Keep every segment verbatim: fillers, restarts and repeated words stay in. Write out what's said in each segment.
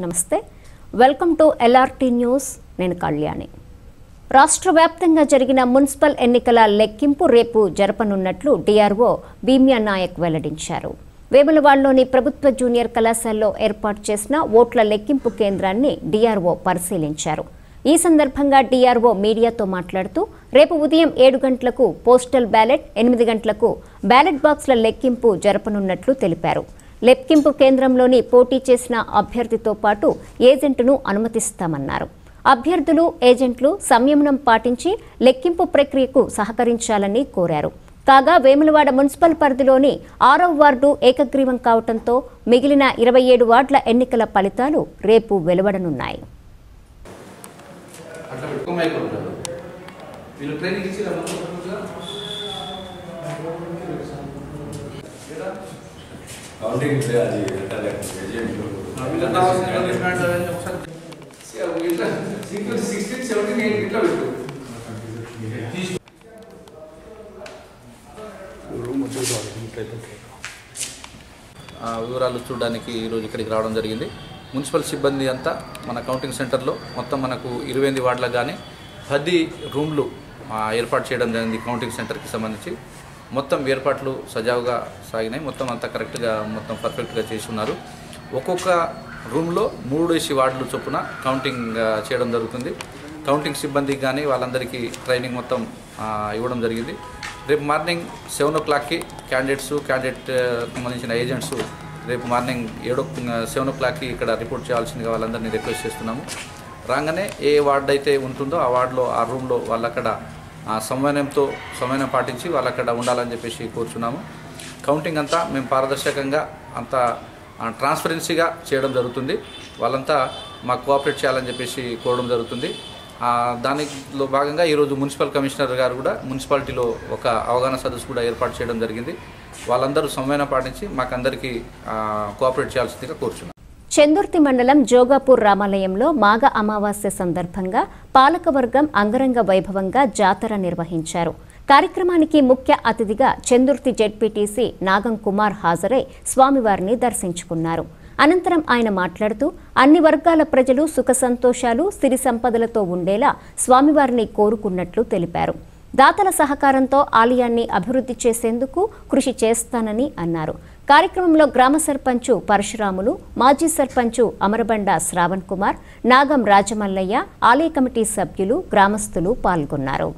నమస్తే welcome to L R T news నేను కళ్యాణి రాష్ట్ర వ్యాప్తంగా జరిగిన మున్సిపల్ ఎన్నికల లెక్కింపు రేపు జరపనున్నట్లు D R O భీమ్యా నాయక్ వెల్లడించారు. వేములవాడలోని ప్రభుత్వ జూనియర్ కళాశాలలో ఏర్పాటు చేసిన ఓట్ల లెక్కింపు కేంద్రాన్ని D R O పరిశీలించారు. ఈ సందర్భంగా D R O మీడియాతో మాట్లాడుతూ రేపు ఉదయం ఏడు గంటలకు పోస్టల్ బ్యాలెట్, ఎనిమిది గంటలకు బ్యాలెట్ బాక్స్ల లెక్కింపు జరపనున్నట్లు తెలిపారు. లెక్కింపు కేంద్రంలోని పోటీ చేసిన అభ్యర్థితో పాటు ఏజెంట్ను అనుమతిస్తామన్నారు. అభ్యర్థులు, ఏజెంట్లు సంయమనం పాటించి లెక్కింపు ప్రక్రియకు సహకరించాలని కోరారు. కాగా వేములవాడ మున్సిపల్ పరిధిలోని ఆరవ వార్డు ఏకగ్రీవం కావడంతో మిగిలిన ఇరవై ఏడు వార్డుల ఎన్నికల ఫలితాలు రేపు వెలువడనున్నాయి. Counting is there. Agent. We are now sixteen, seventeen, eight. వివరాలు చూడడానికి ఈరోజు ఇక్కడికి రావడం జరిగింది. మున్సిపల్ సిబ్బంది అంతా మన కౌంటింగ్ సెంటర్లో మొత్తం మనకు ఇరవై ఎనిమిది వార్డులకు కానీ పది రూమ్లు ఏర్పాటు చేయడం జరిగింది. కౌంటింగ్ సెంటర్కి సంబంధించి మొత్తం ఏర్పాట్లు సజావుగా సాగినాయి. మొత్తం అంతా కరెక్ట్గా మొత్తం పర్ఫెక్ట్గా చేసి ఉన్నారు. ఒక్కొక్క రూమ్లో మూడు వేసి వార్డులు చొప్పున కౌంటింగ్ చేయడం జరుగుతుంది. కౌంటింగ్ సిబ్బందికి కానీ వాళ్ళందరికీ ట్రైనింగ్ మొత్తం ఇవ్వడం జరిగింది. రేపు మార్నింగ్ సెవెన్ ఓ క్లాక్కి క్యాండిడేట్స్ క్యాండిడేట్ సంబంధించిన ఏజెంట్స్ రేపు మార్నింగ్ ఏడో సెవెన్ ఓ క్లాక్కి ఇక్కడ రిపోర్ట్ చేయాల్సిందిగా వాళ్ళందరినీ రిక్వెస్ట్ చేస్తున్నాము. రాగానే ఏ వార్డు అయితే ఉంటుందో ఆ వార్డులో ఆ రూమ్లో వాళ్ళక్కడ సమన్వయంతో సమన్వయం పాటించి వాళ్ళు అక్కడ ఉండాలని చెప్పేసి కోరుచున్నాము. కౌంటింగ్ అంతా మేము పారదర్శకంగా అంతా ట్రాన్స్పరెన్సీగా చేయడం జరుగుతుంది. వాళ్ళంతా మాకు కోఆపరేట్ చేయాలని చెప్పేసి కోరడం జరుగుతుంది. దానిలో భాగంగా ఈరోజు మున్సిపల్ కమిషనర్ గారు కూడా మున్సిపాలిటీలో ఒక అవగాహన సదస్సు కూడా ఏర్పాటు చేయడం జరిగింది. వాళ్ళందరూ సమన్వయం పాటించి మాకందరికీ కోఆపరేట్ చేయాల్సిందిగా కోరుచున్నాం. చందుర్తి మండలం జోగాపూర్ రామాలయంలో మాఘ అమావాస్య సందర్భంగా పాలకవర్గం అంగరంగ వైభవంగా జాతర నిర్వహించారు. కార్యక్రమానికి ముఖ్య అతిథిగా చందుర్తి జెడ్పీటీసీ నాగం కుమార్ హాజరై స్వామివారిని దర్శించుకున్నారు. అనంతరం ఆయన మాట్లాడుతూ అన్ని వర్గాల ప్రజలు సుఖ సంతోషాలు, సిరి సంపదలతో ఉండేలా స్వామివారిని కోరుకున్నట్లు తెలిపారు. దాతల సహకారంతో ఆలయాన్ని అభివృద్ధి చేసేందుకు కృషి చేస్తానని అన్నారు. కార్యక్రమంలో గ్రామ సర్పంచు పరశురాములు, మాజీ సర్పంచు అమరబండ శ్రావణ్ కుమార్, నాగం రాజమల్లయ్య, ఆలయ కమిటీ సభ్యులు, గ్రామస్తులు పాల్గొన్నారు.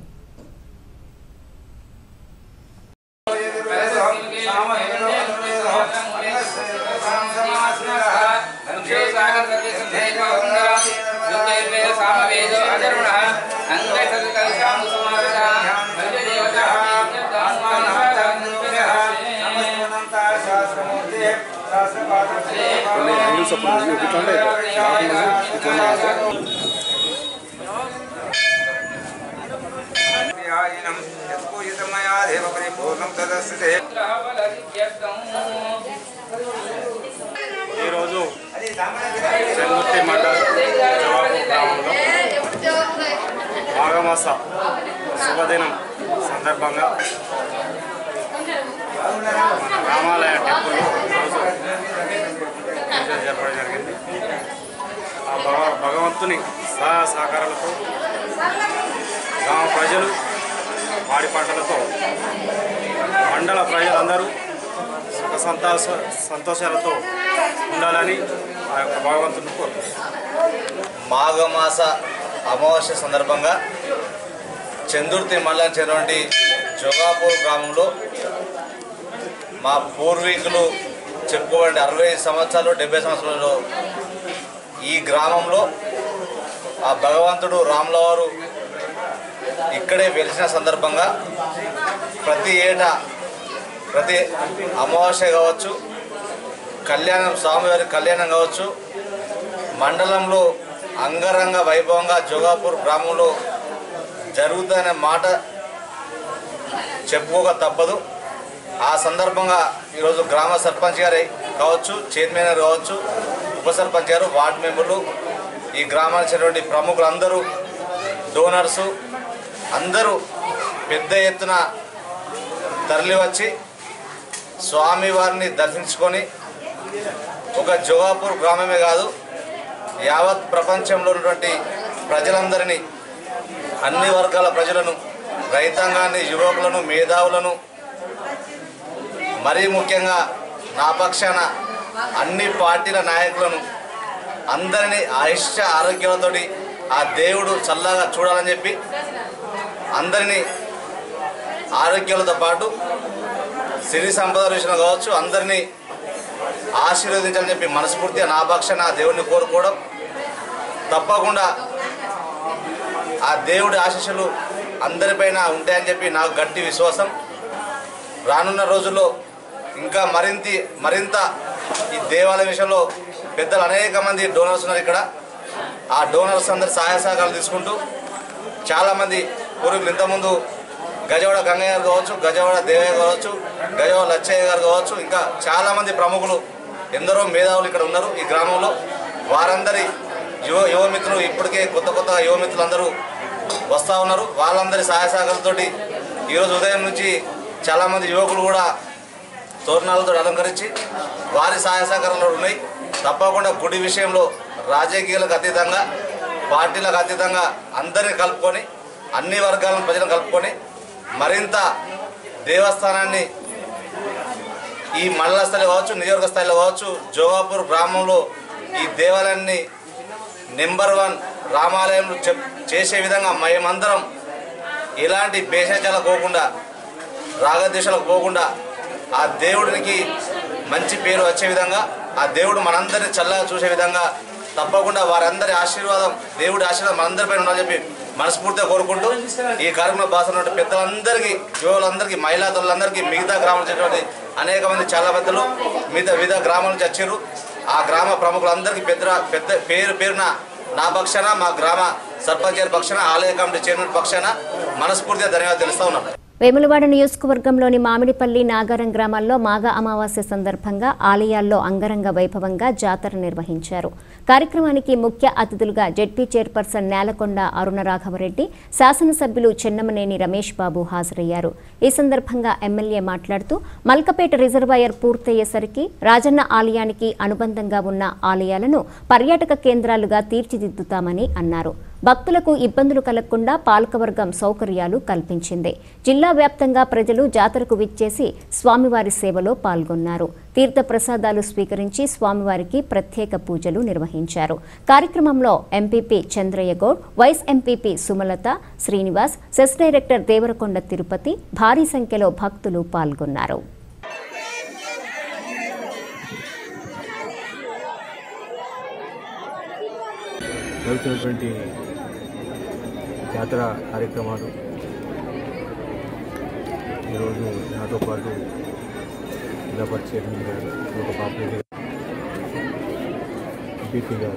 ఈరోజు చందుర్తి మండలం జవాబు గ్రామంలో మాఘమాస శుభదినం సందర్భంగా మన రామాలయ టెంపుల్లో ఈరోజు పూజ జరపడం జరిగింది. ఆ భగ భగవంతుని సహాయ సహకారాలతో గ్రామ ప్రజలు వాడి పంటలతో మండల ప్రజలందరూ సుఖ సంతోష సంతోషాలతో ఉండాలని ఆ యొక్క భగవంతుని కోరుతున్నాను. మాఘమాస అమావాస్య సందర్భంగా చందుర్తి మండలం చెందినటువంటి జోగాపూర్ గ్రామంలో మా పూర్వీకులు చెప్పుకోండి అరవై సంవత్సరాలు డెబ్బై సంవత్సరాలు ఈ గ్రామంలో ఆ భగవంతుడు రాములవారు ఇక్కడే వెలిసిన సందర్భంగా ప్రతి ఏటా ప్రతి అమావాస్య కావచ్చు, కళ్యాణం స్వామివారి కళ్యాణం కావచ్చు, మండలంలో అంగరంగ వైభవంగా జోగాపూర్ గ్రామంలో జరుగుతుందనే మాట చెప్పుకోక తప్పదు. ఆ సందర్భంగా ఈరోజు గ్రామ సర్పంచ్ గారు కావచ్చు, చైర్మన్ గారు కావచ్చు, ఉప సర్పంచ్ గారు, వార్డు మెంబర్లు, ఈ గ్రామానికి చెందినటువంటి ప్రముఖులందరూ, డోనర్సు అందరూ పెద్ద ఎత్తున తరలివచ్చి స్వామివారిని దర్శించుకొని ఒక జోగాపూర్ గ్రామమే కాదు యావత్ ప్రపంచంలో ఉన్నటువంటి ప్రజలందరినీ, అన్ని వర్గాల ప్రజలను, రైతాంగాన్ని, యువకులను, మేధావులను, మరీ ముఖ్యంగా నా పక్షాన అన్ని పార్టీల నాయకులను అందరినీ ఆయుష్య ఆరోగ్యాలతోటి ఆ దేవుడు చల్లగా చూడాలని చెప్పి అందరినీ ఆరోగ్యాలతో పాటు సిరి సంపద విషయంలో కావచ్చు అందరినీ ఆశీర్వదించాలని చెప్పి మనస్ఫూర్తిగా నా పక్షాన ఆ దేవుడిని కోరుకోవడం, తప్పకుండా ఆ దేవుడి ఆశీస్సులు అందరిపైన ఉంటాయని చెప్పి నాకు గట్టి విశ్వాసం. రానున్న రోజుల్లో ఇంకా మరింత మరింత ఈ దేవాలయ విషయంలో పెద్దలు అనేక మంది డోనర్స్ ఉన్నారు ఇక్కడ. ఆ డోనర్స్ అందరి సహాయ సహకారాలు తీసుకుంటూ చాలామంది పూర్వీకులు ఇంతకుముందు గజవాడ గంగయ్య గారు కావచ్చు, గజవాడ దేవయ్య కావచ్చు, గజవాడ లచ్చయ్య గారు కావచ్చు, ఇంకా చాలామంది ప్రముఖులు, ఎందరో మేధావులు ఇక్కడ ఉన్నారు ఈ గ్రామంలో. వారందరి యువ యువమిత్రులు ఇప్పటికే కొత్త కొత్త యువమిత్రులు అందరూ వస్తూ ఉన్నారు. వాళ్ళందరి సహాయ సహకారాలతో ఈరోజు ఉదయం నుంచి చాలామంది యువకులు కూడా తోరణాలతో అలంకరించి వారి సహాయ సహకారాలు ఉన్నాయి. తప్పకుండా గుడి విషయంలో రాజకీయాలకు అతీతంగా, పార్టీలకు అతీతంగా అందరినీ కలుపుకొని, అన్ని వర్గాలను ప్రజలను కలుపుకొని మరింత దేవస్థానాన్ని ఈ మండల స్థాయిలో కావచ్చు, నియోజకవర్గ స్థాయిలో కావచ్చు, జోగాపూర్ గ్రామంలో ఈ దేవాలయాన్ని నెంబర్ వన్ రామాలయం చేసే విధంగా మేమందరం ఎలాంటి భేషజాలకు పోకుండా, రాగద్వేషాలకు పోకుండా ఆ దేవుడికి మంచి పేరు వచ్చే విధంగా, ఆ దేవుడు మనందరినీ చల్లగా చూసే విధంగా తప్పకుండా వారందరి ఆశీర్వాదం, దేవుడి ఆశీర్వాదం మనందరిపైన ఉండాలని చెప్పి మనస్ఫూర్తిగా కోరుకుంటూ ఈ కార్యక్రమంలో భాగస్వామ్య పెద్దలందరికీ, యువకులందరికీ, మహిళా తల్లులందరికీ, మిగతా గ్రామాల నుంచి అనేక మంది చాలా పెద్దలు మిగతా వివిధ గ్రామాల నుంచి వచ్చారు. ఆ గ్రామ ప్రముఖులందరికీ పెద్ద పెద్ద పేరు పేరున నా పక్షాన, మా గ్రామ సర్పంచ్ గారి పక్షాన, ఆలయ కమిటీ చైర్మన్ పక్షాన మనస్ఫూర్తిగా ధన్యవాదాలు తెలుస్తూ ఉన్నాను. వేములవాడ నియోజకవర్గంలోని మామిడిపల్లి, నాగారం గ్రామాల్లో మాఘ అమావాస్య సందర్భంగా ఆలయాల్లో అంగరంగ వైభవంగా జాతర నిర్వహించారు. కార్యక్రమానికి ముఖ్య అతిథులుగా జెడ్పీ చైర్పర్సన్ నేలకొండ అరుణరాఘవరెడ్డి, శాసనసభ్యులు చెన్నమనేని రమేష్ బాబు హాజరయ్యారు. ఈ సందర్భంగా ఎమ్మెల్యే మాట్లాడుతూ మల్కపేట రిజర్వాయర్ పూర్తయ్యేసరికి రాజన్న ఆలయానికి అనుబంధంగా ఉన్న ఆలయాలను పర్యాటక కేంద్రాలుగా తీర్చిదిద్దుతామని అన్నారు. భక్తులకు ఇబ్బందులు కలగకుండా పాలకవర్గం సౌకర్యాలు కల్పించింది. జిల్లా వ్యాప్తంగా ప్రజలు జాతరకు విచ్చేసి స్వామివారి సేవలో పాల్గొన్నారు. తీర్థ ప్రసాదాలు స్వీకరించి స్వామివారికి ప్రత్యేక పూజలు నిర్వహించారు. కార్యక్రమంలో MPP Chandraiahgoud, vice MPP Sumalatha, Srinivas, cess director Devarakonda Tirupati భారీ సంఖ్యలో భక్తులు పాల్గొన్నారు. జరుగుతున్నటువంటి జాతర కార్యక్రమాలు ఈరోజు నాతో పాటు జిల్లా పరిషత్ గారు, ఒక పాపులర్ ఎంపీపీ గారు,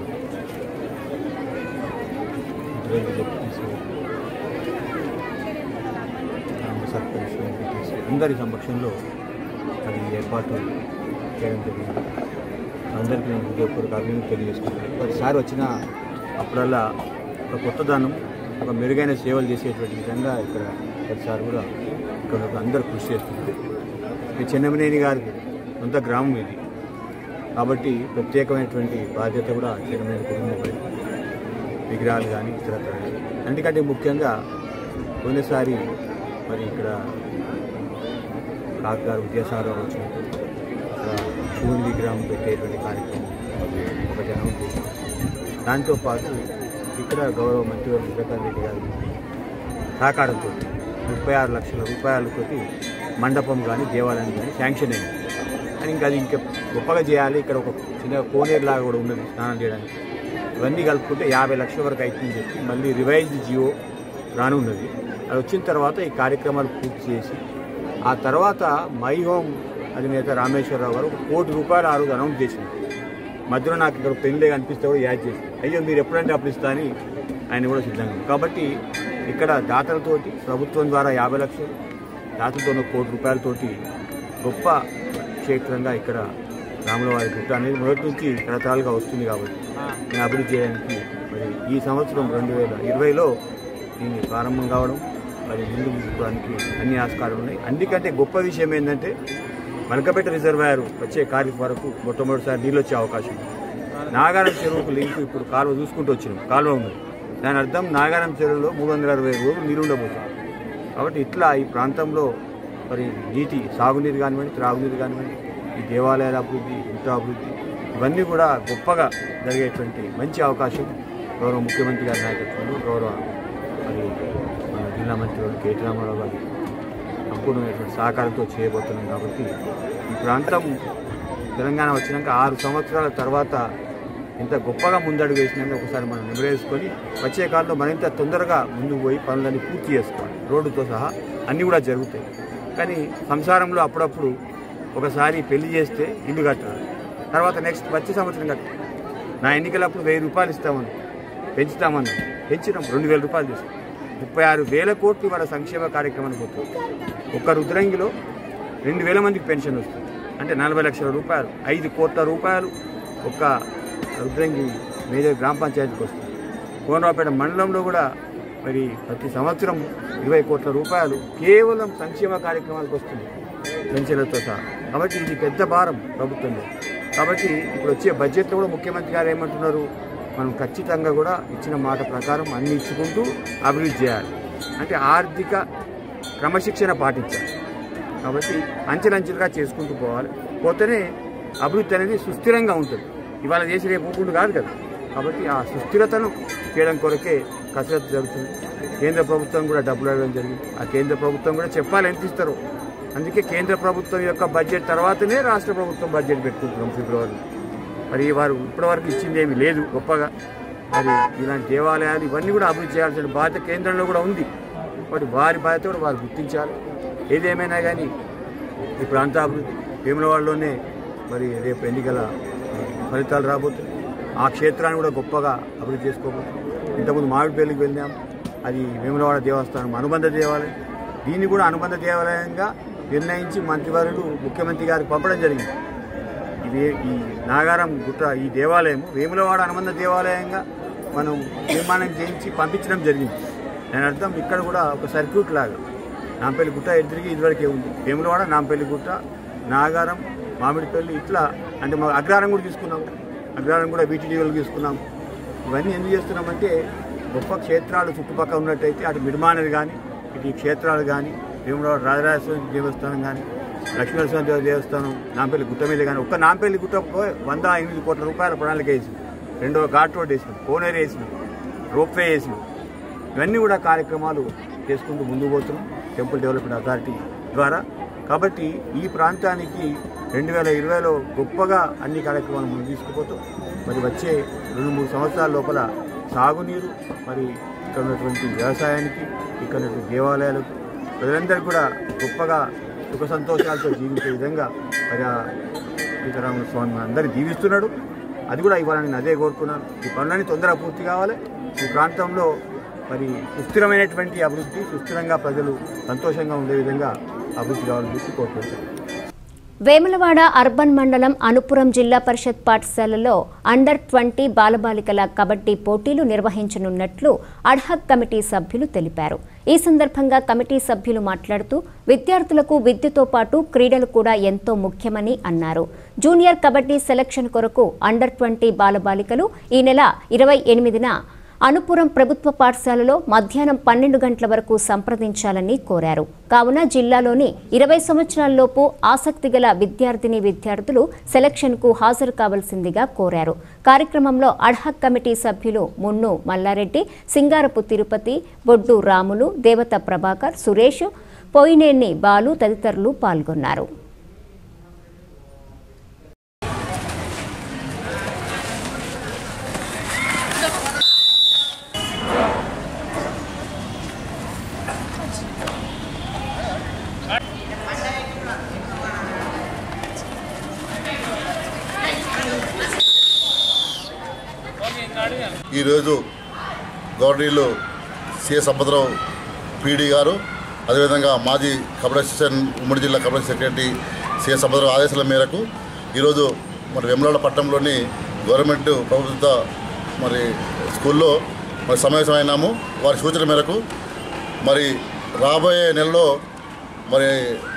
సర్పంచ్, ఎంపీటీసీ అందరి సమక్షంలో అది ఏర్పాటు చేయడం జరిగింది. అందరికీ నేను హృదయపూర్వక అభినందనలు తెలియజేసుకుంటాను. ప్రతిసారి వచ్చిన అప్పుడల్లా ఒక కొత్తదనం, ఒక మెరుగైన సేవలు చేసేటువంటి విధంగా ఇక్కడ ప్రతిసారి కూడా ఇక్కడ అందరూ కృషి చేస్తుంది. ఈ చెన్నమనేని గారి సొంత గ్రామం ఇది కాబట్టి ప్రత్యేకమైనటువంటి బాధ్యత కూడా చెన్నమనేని కుటుంబంపై, విగ్రహాలు కానీ ఇతర అందుకంటే ముఖ్యంగా పోయినసారి మరి ఇక్కడ కాకగారు విద్యాసాగర్ వచ్చినప్పుడు ఇక్కడ శివుని విగ్రహం పెట్టేటువంటి కార్యక్రమం ఒక జనం చేశారు. దాంతోపాటు ఇక్కడ గౌరవ మంత్రివర్గ వివేకానంద రెడ్డి గారి సహకారంతో ముప్పై ఆరు లక్షల రూపాయలతో మండపం కానీ దేవాలయం కానీ శాంక్షన్ అయింది. అని ఇంకా అది ఇంకా గొప్పగా చేయాలి. ఇక్కడ ఒక చిన్న కోనేరులాగా కూడా ఉన్నది స్నానం చేయడానికి. ఇవన్నీ కలుపుకుంటే యాభై లక్షల వరకు అవుతుందని చెప్పి మళ్ళీ రివైజ్డ్ జియో రానున్నది. అది వచ్చిన తర్వాత ఈ కార్యక్రమాలు పూర్తి చేసి ఆ తర్వాత మై హోమ్ అధినేత రామేశ్వరరావు గారు ఒక కోటి రూపాయలు ఆ రోజు అనౌన్స్ చేసింది. మధ్యలో నాకు ఇక్కడ పెళ్ళే కనిపిస్తే కూడా యాడ్ చేసింది. అయ్యో మీరు ఎప్పుడంటే అప్పుడు ఇస్తా అని ఆయన కూడా సిద్ధంగా. కాబట్టి ఇక్కడ దాతలతోటి ప్రభుత్వం ద్వారా యాభై లక్షలు, దాతలతో కోటి రూపాయలతోటి గొప్ప క్షేత్రంగా ఇక్కడ రాములవారి గుట్ట అనేది మొదటి నుంచి తరతరాలుగా వస్తుంది. కాబట్టి నేను అభివృద్ధి చేయడానికి మరి ఈ సంవత్సరం రెండు వేల ఇరవైలో దీన్ని ప్రారంభం కావడం, మరి ముందుకు తీసుకోవడానికి అన్ని ఆస్కారాలు ఉన్నాయి. అందుకంటే గొప్ప విషయం ఏంటంటే మల్కపేట రిజర్వాయర్ వచ్చే ఖాళీ వరకు మొట్టమొదటిసారి నీళ్ళు వచ్చే అవకాశం ఉంది. నాగారం చెరువుకు లింక్ ఇప్పుడు కాలువ చూసుకుంటూ వచ్చినాం. కాలువ ఉంది, దాని అర్థం నాగారం చెరువులో మూడు వందల అరవై రోజులు నీరు ఉండబోతుంది. కాబట్టి ఇట్లా ఈ ప్రాంతంలో మరి నీటి సాగునీరు కానివ్వండి, త్రాగునీరు కానివ్వండి, ఈ దేవాలయాల అభివృద్ధి, ఇంత అభివృద్ధి ఇవన్నీ కూడా గొప్పగా జరిగేటువంటి మంచి అవకాశం గౌరవ ముఖ్యమంత్రి గారి నాయకత్వంలో, గౌరవ మరి మన జిల్లా మంత్రి కేటీ రామారావు గారి సంపూర్ణమైనటువంటి సహకారంతో చేయబోతున్నాం. కాబట్టి ఈ ప్రాంతం తెలంగాణ వచ్చినాక ఆరు సంవత్సరాల తర్వాత ఇంత గొప్పగా ముందడుగు వేసినాక ఒకసారి మనం నిమరేసుకొని వచ్చే కాలంలో మరింత తొందరగా ముందుకు పోయి పనులన్నీ పూర్తి చేసుకోవాలి. రోడ్డుతో సహా అన్నీ కూడా జరుగుతాయి. కానీ సంసారంలో అప్పుడప్పుడు ఒకసారి పెళ్లి చేస్తే ఇల్లు కట్టాలి, తర్వాత నెక్స్ట్ వచ్చే సంవత్సరం కట్టాలి. నా ఎన్నికలప్పుడు వెయ్యి రూపాయలు ఇస్తామని పెంచుతామని పెంచినాం, రెండు వేల రూపాయలు చేస్తాం. ముప్పై ఆరు వేల కోట్లు వాళ్ళ సంక్షేమ కార్యక్రమానికి పోతుంది. ఒక్క రుద్రంగిలో రెండు వేల మందికి పెన్షన్ వస్తుంది, అంటే నలభై లక్షల రూపాయలు, ఐదు కోట్ల రూపాయలు ఒక్క రుద్రంగి మేజర్ గ్రామ పంచాయతీకి వస్తుంది. కోనరావుపేట మండలంలో కూడా మరి ప్రతి సంవత్సరం ఇరవై కోట్ల రూపాయలు కేవలం సంక్షేమ కార్యక్రమాలకు వస్తుంది, పెన్షన్లతో సహా. కాబట్టి ఇది పెద్ద భారం ప్రభుత్వంలో. కాబట్టి ఇప్పుడు వచ్చే బడ్జెట్లో కూడా ముఖ్యమంత్రి గారు ఏమంటున్నారు, మనం ఖచ్చితంగా కూడా ఇచ్చిన మాట ప్రకారం అన్ని ఇచ్చుకుంటూ అభివృద్ధి చేయాలి, అంటే ఆర్థిక క్రమశిక్షణ పాటించాలి. కాబట్టి అంచెలంచెలుగా చేసుకుంటూ పోవాలి, పోతేనే అభివృద్ధి అనేది సుస్థిరంగా ఉంటుంది. ఇవాళ చేసి రేపు పోకుండా కాదు కదా. కాబట్టి ఆ సుస్థిరతను చేయడం కొరకే కసరత్తు జరుగుతుంది. కేంద్ర ప్రభుత్వం కూడా డబ్బులు అడగడం జరిగింది. ఆ కేంద్ర ప్రభుత్వం కూడా చెప్పాలి ఎంత ఇస్తారో. అందుకే కేంద్ర ప్రభుత్వం యొక్క బడ్జెట్ తర్వాతనే రాష్ట్ర ప్రభుత్వం బడ్జెట్ పెట్టుకుంటున్నాం ఫిబ్రవరి. మరి వారు ఇప్పటివరకు ఇచ్చింది ఏమీ లేదు గొప్పగా. మరి ఇలాంటి దేవాలయాలు ఇవన్నీ కూడా అభివృద్ధి చేయాల్సిన బాధ్యత కేంద్రంలో కూడా ఉంది. కాబట్టి వారి బాధ్యత కూడా వారు గుర్తించాలి. ఏదేమైనా కానీ ఈ ప్రాంత అభివృద్ధి వేములవాడలోనే మరి రేపు ఎన్నికల ఫలితాలు రాబోతుంది. ఆ క్షేత్రాన్ని కూడా గొప్పగా అభివృద్ధి చేసుకోబోతుంది. ఇంతకుముందు మామిడిపల్లికి వెళ్ళాం, అది వేములవాడ దేవస్థానం అనుబంధ దేవాలయం. దీన్ని కూడా అనుబంధ దేవాలయంగా నిర్ణయించి మంత్రివర్యులు ముఖ్యమంత్రి గారికి పంపడం జరిగింది. ఇది ఈ నాగారం గుట్ట ఈ దేవాలయం వేములవాడ అనుబంధ దేవాలయంగా మనం నిర్మాణం చేయించి పంపించడం జరిగింది. దాని అర్థం ఇక్కడ కూడా ఒక సర్క్యూట్ లాగా నాంపల్లి గుట్ట ఎదురికి ఇదివరకే ఉంది. వేములవాడ, నాంపల్లి గుట్ట, నాగారం, మామిడిపల్లి ఇట్లా, అంటే మా అగ్రహారం కూడా తీసుకున్నాము. అగ్రహారం కూడా వీటీడీలు తీసుకున్నాము. ఇవన్నీ ఎందుకు చేస్తున్నామంటే గొప్ప క్షేత్రాలు చుట్టుపక్కల ఉన్నట్టయితే అటు మిడిమానది కానీ, ఇటు ఈ క్షేత్రాలు కానీ, వేములవాడ రాజరాజేశ్వరి దేవస్థానం కానీ, లక్ష్మీనరసింహ దేవస్థానం, నాంపల్లి గుట్ట మీద కానీ, ఒక్క నాంపల్లి గుట్ట వంద ఎనిమిది కోట్ల రూపాయల ప్రణాళిక వేసినాం. రెండవ ఘాట్ రోడ్ వేసినాం, కోనేరు వేసినాం, రోప్వే వేసినాం. ఇవన్నీ కూడా కార్యక్రమాలు చేసుకుంటూ ముందుకు పోతున్నాం టెంపుల్ డెవలప్మెంట్ అథారిటీ ద్వారా. కాబట్టి ఈ ప్రాంతానికి రెండు వేల ఇరవైలో గొప్పగా అన్ని కార్యక్రమాలు ముందు తీసుకుపోతాం. మరి వచ్చే రెండు మూడు సంవత్సరాల లోపల సాగునీరు, మరి ఇక్కడ ఉన్నటువంటి వ్యవసాయానికి, ఇక్కడ ఉన్నటువంటి దేవాలయాలకు, ప్రజలందరికీ కూడా గొప్పగా సుఖ సంతోషాలతో జీవించే విధంగా మరి సీతారామ స్వామి అందరినీ దీవిస్తున్నాడు. అది కూడా ఇవ్వాలని నేను అదే కోరుకున్నాను. ఈ పనులన్నీ తొందరగా పూర్తి కావాలి. ఈ ప్రాంతంలో మరి సుస్థిరమైనటువంటి అభివృద్ధి, సుస్థిరంగా ప్రజలు సంతోషంగా ఉండే విధంగా అభివృద్ధి కావాలని కోరుకుంటున్నాను. వేములవాడ అర్బన్ మండలం అనుపురం జిల్లా పరిషత్ పాఠశాలలో అండర్ ట్వంటీ బాలబాలికల కబడ్డీ పోటీలు నిర్వహించనున్నట్లు అడ్హక్ కమిటీ సభ్యులు తెలిపారు. ఈ సందర్భంగా కమిటీ సభ్యులు మాట్లాడుతూ విద్యార్థులకు విద్యతో పాటు క్రీడలు కూడా ఎంతో ముఖ్యమని అన్నారు. జూనియర్ కబడ్డీ సెలక్షన్ కొరకు అండర్ ట్వంటీ బాలబాలికలు ఈ నెల ఇరవై ఎనిమిదిన అనుపురం ప్రభుత్వ పాఠశాలలో మధ్యాహ్నం పన్నెండు గంటల వరకు సంప్రదించాలని కోరారు. కావున జిల్లాలోని ఇరవై సంవత్సరాలలోపు ఆసక్తి గల విద్యార్థిని విద్యార్థులు సెలక్షన్కు హాజరు కావాల్సిందిగా కోరారు. కార్యక్రమంలో అడ్హక్ కమిటీ సభ్యులు మున్ను మల్లారెడ్డి, సింగారపు తిరుపతి, బొడ్డు రాములు, దేవత ప్రభాకర్, సురేష్, పోయినేని బాలు తదితరులు పాల్గొన్నారు. ఈరోజు గవర్నీలు సిఏ సంపత్రావు పీడీ గారు, అదేవిధంగా మాజీ కబడ్డీ అసిస్టెంట్ ఉమ్మడి జిల్లా కబడ్డీ సెక్రటరీ సిఏ సంపత్రావు ఆదేశాల మేరకు ఈరోజు మరి వేములవాడ పట్టణంలోని గవర్నమెంట్ ప్రభుత్వ మరి స్కూల్లో మరి సమావేశమైనాము. వారి సూచన మేరకు మరి రాబోయే నెలలో మరి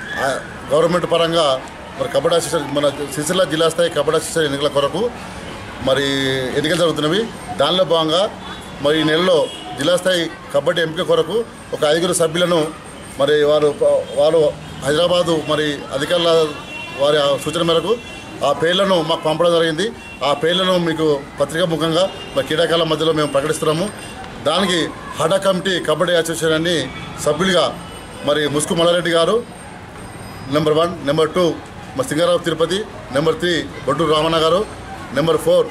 గవర్నమెంట్ పరంగా మరి కబడ్డీ అసిస్టెంట్ మన సిరిసిల్ల జిల్లా స్థాయి కబడ్డీ అసిస్టెంట్ ఎన్నికల కొరకు మరి ఎన్నికలు జరుగుతున్నవి. దానిలో భాగంగా మరి ఈ నెలలో జిల్లా స్థాయి కబడ్డీ ఎంపిక కొరకు ఒక ఐదుగురు సభ్యులను మరి వారు వారు హైదరాబాదు మరి అధికారుల వారి సూచన మేరకు ఆ పేర్లను మాకు పంపడం జరిగింది. ఆ పేర్లను మీకు పత్రికా ముఖంగా మరి క్రీడాకారుల మధ్యలో మేము ప్రకటిస్తున్నాము. దానికి హడా కమిటీ కబడ్డీ అసోసియేషన్ సభ్యులుగా మరి ముసుకు మల్లారెడ్డి గారు నెంబర్ వన్, నెంబర్ టూ మరి సింగారావు తిరుపతి, నెంబర్ త్రీ బొడ్డు రామన్న గారు, నెంబర్ ఫోర్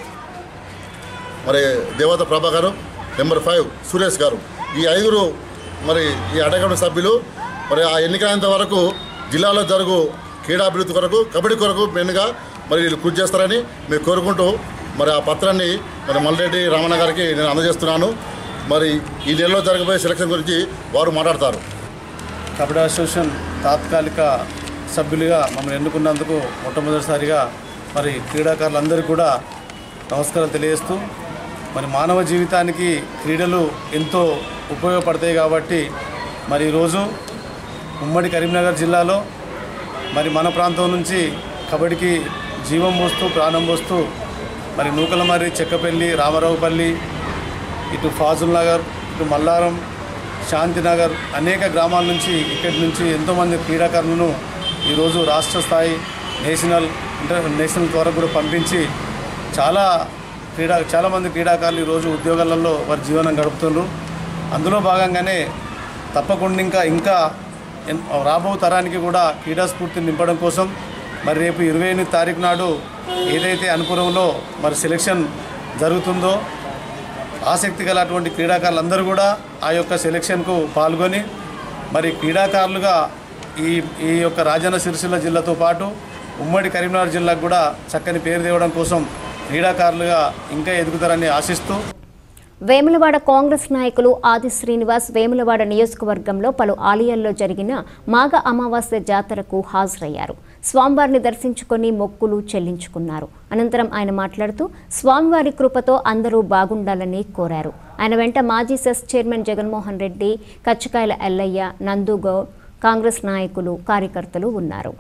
మరి దేవత ప్రభా గారు, నెంబర్ ఫైవ్ సురేష్ గారు. ఈ ఐదుగురు మరి ఈ హడా కమిటీ సభ్యులు మరి ఆ ఎన్నికైనంత వరకు జిల్లాలో జరుగు క్రీడాభివృద్ధి కొరకు కబడ్డీ కొరకు మెయిన్గా మరి వీళ్ళు కృషి చేస్తారని మేము కోరుకుంటూ మరి ఆ పత్రాన్ని మరి మల్లారెడ్డి రామన్న గారికి నేను అందజేస్తున్నాను. మరి ఈ నెలలో జరగబోయే సెలక్షన్ గురించి వారు మాట్లాడతారు. కబడ్డీ అసోసియేషన్ తాత్కాలిక సభ్యులుగా మమ్మల్ని ఎన్నుకున్నందుకు మొట్టమొదటిసారిగా మరి క్రీడాకారులందరికీ కూడా నమస్కారం తెలియజేస్తూ, మరి మానవ జీవితానికి క్రీడలు ఎంతో ఉపయోగపడతాయి కాబట్టి మరి ఈరోజు ఉమ్మడి కరీంనగర్ జిల్లాలో మరి మన ప్రాంతం నుంచి కబడ్డీకి జీవం పోస్తూ ప్రాణం పోస్తూ మరి నూకలమర్రి, చెక్కపల్లి, రామారావుపల్లి, ఇటు ఫాజుల్ నగర్, ఇటు మల్లారం, శాంతినగర్ అనేక గ్రామాల నుంచి ఇక్కడి నుంచి ఎంతోమంది క్రీడాకారులను ఈరోజు రాష్ట్ర స్థాయి నేషనల్ ఇంటర్ నేషనల్ వరకు కూడా పంపించి చాలా క్రీడా చాలామంది క్రీడాకారులు ఈరోజు ఉద్యోగాలలో వారి జీవనం గడుపుతున్నారు. అందులో భాగంగానే తప్పకుండా ఇంకా ఇంకా రాబో తరానికి కూడా క్రీడా స్ఫూర్తిని నింపడం కోసం మరి రేపు ఇరవై ఎనిమిది తారీఖు నాడు ఏదైతే అనుపురంలో మరి సెలక్షన్ జరుగుతుందో ఆసక్తి గల అటువంటి క్రీడాకారులందరూ కూడా ఆ యొక్క సెలక్షన్కు పాల్గొని మరి క్రీడాకారులుగా ఈ ఈ యొక్క రాజన్న సిరిసిల్ల జిల్లాతో పాటు ఉమ్మడి కరీంనగర్ జిల్లాకు కూడా చక్కని పేరు తేవడం కోసం క్రీడాకారులుగా ఇంకా ఎదుగుతారని ఆశిస్తూ వేములవాడ కాంగ్రెస్ నాయకులు ఆది శ్రీనివాస్ వేములవాడ నియోజకవర్గంలో పలు ఆలయాల్లో జరిగిన మాఘ అమావాస్య జాతరకు హాజరయ్యారు. స్వామివారిని దర్శించుకొని మొక్కులు చెల్లించుకున్నారు. అనంతరం ఆయన మాట్లాడుతూ స్వామివారి కృపతో అందరూ బాగుండాలని కోరారు. ఆయన వెంట మాజీ సెస్ చైర్మన్ జగన్మోహన్ రెడ్డి, కచ్చకాయల ఎల్లయ్య, నందుగౌడ్, కాంగ్రెస్ నాయకులు, కార్యకర్తలు ఉన్నారు.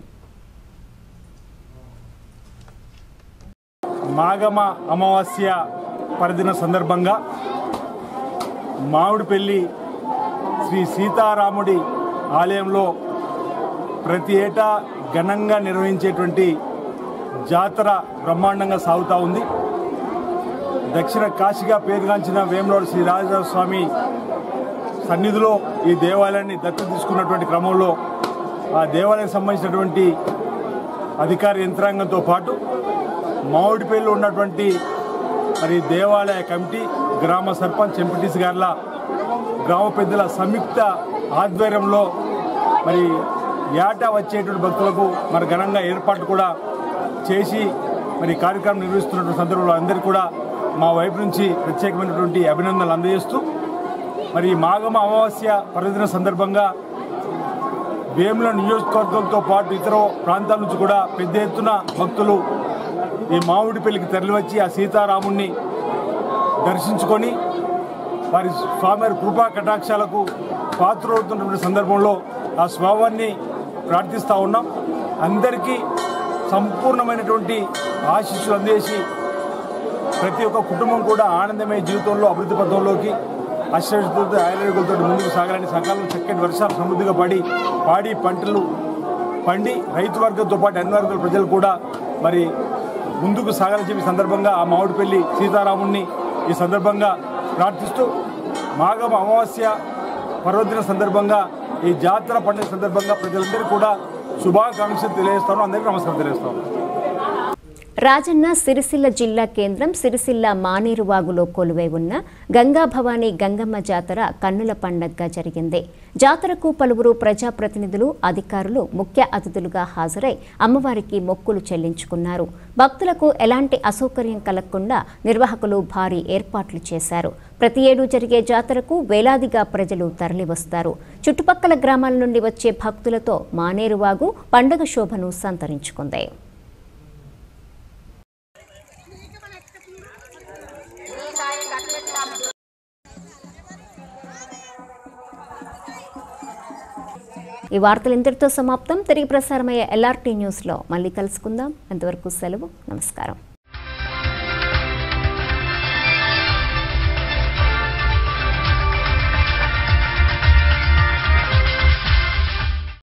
మాఘమ అమావాస్య పర్వదిన సందర్భంగా మామిడిపల్లి శ్రీ సీతారాముడి ఆలయంలో ప్రతి ఏటా ఘనంగా నిర్వహించేటువంటి జాతర బ్రహ్మాండంగా సాగుతూ ఉంది. దక్షిణ కాశీగా పేరుగాంచిన వేములవాడ శ్రీ రాజరాజ స్వామి సన్నిధిలో ఈ దేవాలయాన్ని దత్తత తీసుకున్నటువంటి క్రమంలో ఆ దేవాలయానికి సంబంధించినటువంటి అధికార యంత్రాంగంతో పాటు మామిడిపల్లిలో ఉన్నటువంటి మరి దేవాలయ కమిటీ, గ్రామ సర్పంచ్, ఎంపీటీసీ గారుల గ్రామ పెద్దల సంయుక్త ఆధ్వర్యంలో మరి ఏటా వచ్చేటువంటి భక్తులకు మరి ఘనంగా ఏర్పాట్లు కూడా చేసి మరి కార్యక్రమం నిర్వహిస్తున్నటువంటి సందర్భంలో అందరికీ కూడా మా వైపు నుంచి ప్రత్యేకమైనటువంటి అభినందనలు అందజేస్తూ మరి మాఘమ అమావాస్య పర్వదిన సందర్భంగా వేముల నియోజకవర్గంతో పాటు ఇతర ప్రాంతాల నుంచి కూడా పెద్ద ఎత్తున భక్తులు ఈ మామిడిపల్లికి తరలివచ్చి ఆ సీతారాముణ్ణి దర్శించుకొని వారి స్వామివారి కృపా కటాక్షాలకు పాత్రవుతున్నటువంటి సందర్భంలో ఆ స్వామివారిని ప్రార్థిస్తూ ఉన్నాం. అందరికీ సంపూర్ణమైనటువంటి ఆశీస్సులు అందేసి ప్రతి ఒక్క కుటుంబం కూడా ఆనందమయ జీవితంలో అభివృద్ధి పథంలోకి అశ్వతో ఆయుర్వేదులతో ముందుకు సాగాలని సకాలంలో చక్కటి వర్షాలు సమృద్ధిగా పడి పాడి పంటలు పండి రైతు వర్గంతో పాటు అన్ని వర్గాల ప్రజలు కూడా మరి ముందుకు సాగాలని చెప్పి సందర్భంగా ఆ మామిడిపల్లి సీతారాముణ్ణి ఈ సందర్భంగా ప్రార్థిస్తూ మాఘమ అమావాస్య పర్వదిన సందర్భంగా ఈ జాతర పండుగ సందర్భంగా ప్రజలందరికీ కూడా శుభాకాంక్షలు తెలియజేస్తాను. అందరికీ నమస్కారం తెలియజేస్తాను. రాజన్న సిరిసిల్ల జిల్లా కేంద్రం సిరిసిల్ల మానేరువాగులో కొలువై ఉన్న గంగా భవానీ గంగమ్మ జాతర కన్నుల పండగగా జరిగింది. జాతరకు పలువురు ప్రజాప్రతినిధులు, అధికారులు ముఖ్య అతిథులుగా హాజరై అమ్మవారికి మొక్కులు చెల్లించుకున్నారు. భక్తులకు ఎలాంటి అసౌకర్యం కలగకుండా నిర్వాహకులు భారీ ఏర్పాట్లు చేశారు. ప్రతి ఏడు జరిగే జాతరకు వేలాదిగా ప్రజలు తరలివస్తారు. చుట్టుపక్కల గ్రామాల నుండి వచ్చే భక్తులతో మానేరువాగు పండుగ శోభను సంతరించుకుంది. ఈ వార్తలు ఇంతటితో సమాప్తం. తిరిగి ప్రసారమయ్యే ఎల్ఆర్టీ న్యూస్లో మళ్ళీ కలుసుకుందాం. అంతవరకు సెలవు. నమస్కారం.